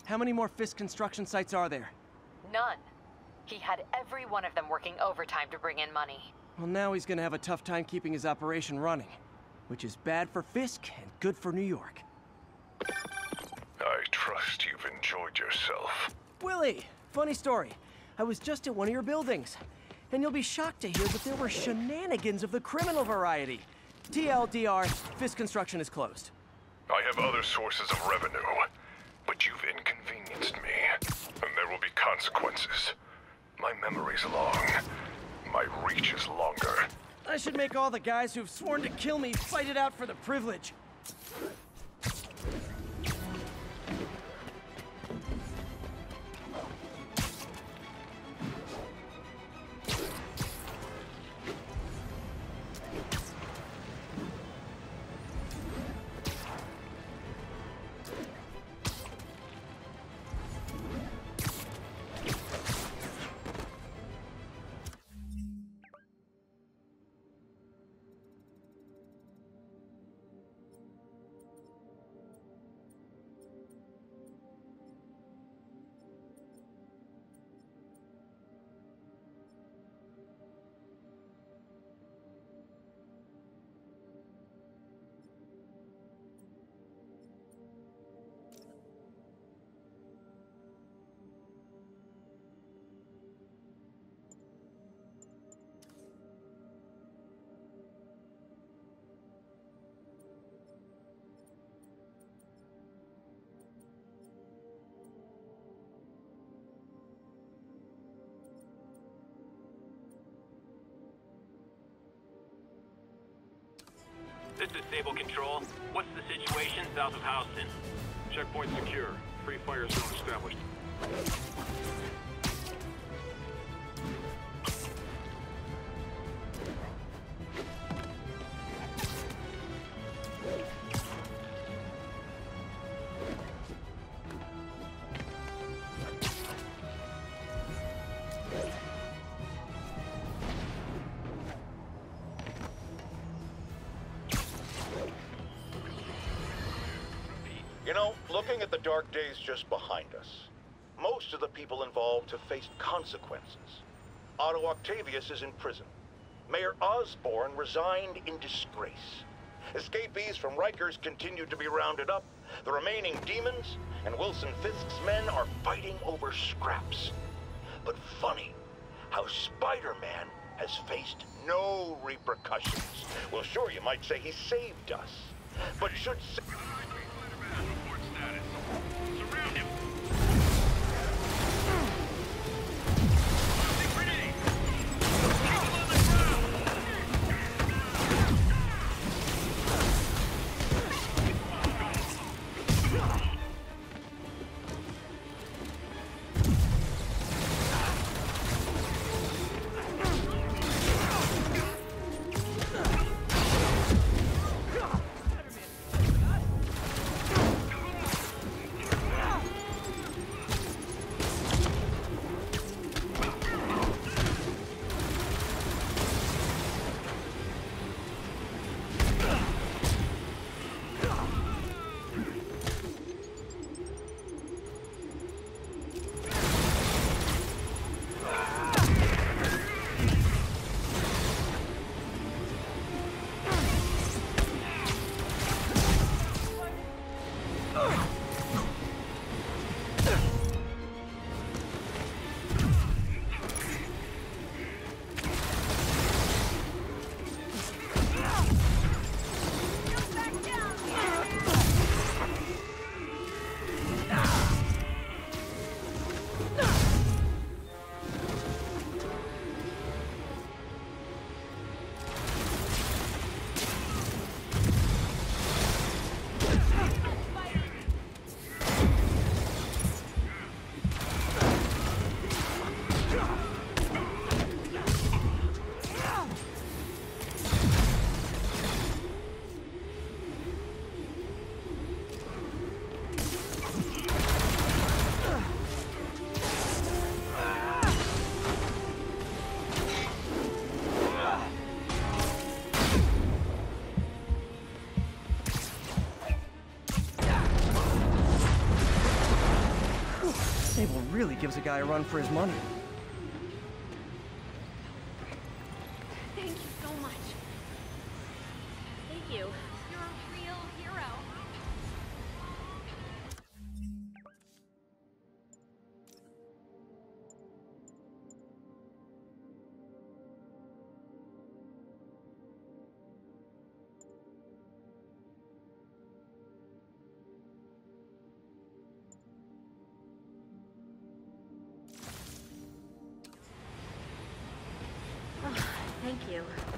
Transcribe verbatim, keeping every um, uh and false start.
How many more Fisk construction sites are there? None. He had every one of them working overtime to bring in money. Well, now he's gonna have a tough time keeping his operation running, which is bad for Fisk and good for New York. I trust you've enjoyed yourself. Willie, funny story. I was just at one of your buildings, and you'll be shocked to hear that there were shenanigans of the criminal variety. T L D R, Fisk Construction is closed. I have other sources of revenue, but you've inconvenienced me, and there will be consequences. My memory's long. My reach is longer. I should make all the guys who've sworn to kill me fight it out for the privilege. This is Sable Control. What's the situation south of Houston? Checkpoint secure. Free fire zone established. You know, looking at the dark days just behind us, most of the people involved have faced consequences. Otto Octavius is in prison. Mayor Osborn resigned in disgrace. Escapees from Rikers continue to be rounded up. The remaining demons and Wilson Fisk's men are fighting over scraps. But funny how Spider-Man has faced no repercussions. Well, sure, you might say he saved us, but should say... Report status. Surround him. Grenade. Keep him on the ground. Sable really gives a guy a run for his money. Thank you so much. Thank you. You're a real hero. Thank you.